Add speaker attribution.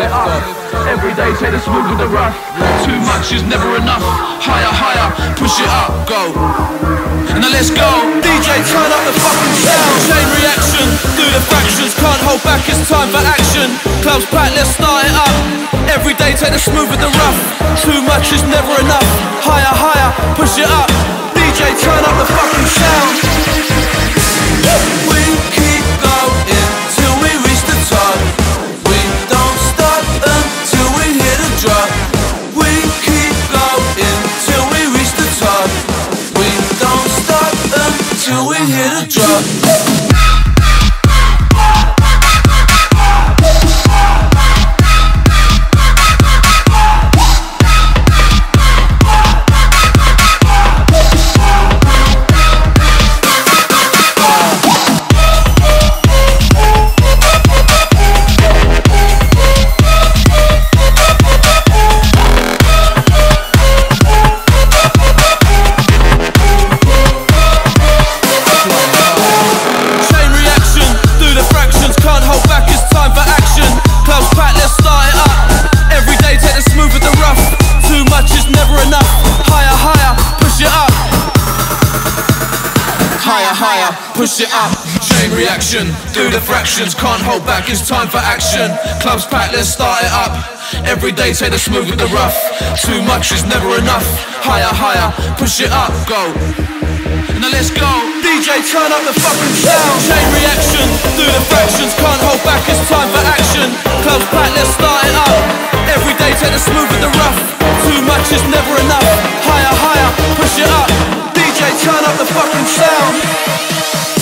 Speaker 1: Every day take the smooth with the rough. Too much is never enough. Higher, higher, push it up, go. Now let's go.
Speaker 2: DJ, turn up the fucking sound. Chain reaction, do the fractions. Can't hold back, it's time for action. Clubs packed, let's start it up. Every day take the smooth with the rough. Too much is never enough. Higher, higher, push it up. DJ, turn up the fucking sound. We keep going till we reach the top. We don't stop until we hear the drop. We keep going till we reach the top. We don't stop until we hear the drop.
Speaker 1: Push it up, chain reaction, do the fractions, can't hold back, it's time for action. Clubs packed, let's start it up. Every day take the smooth with the rough. Too much is never enough. Higher, higher, push it up, go. Now let's go.
Speaker 2: DJ, turn up the fucking sound. Chain reaction, do the fractions, can't hold back, it's time for action. Clubs packed, let's start it up. Every day take the smooth with the rough. Too much is never enough. Higher, higher, push it up. DJ, turn up the fucking sound.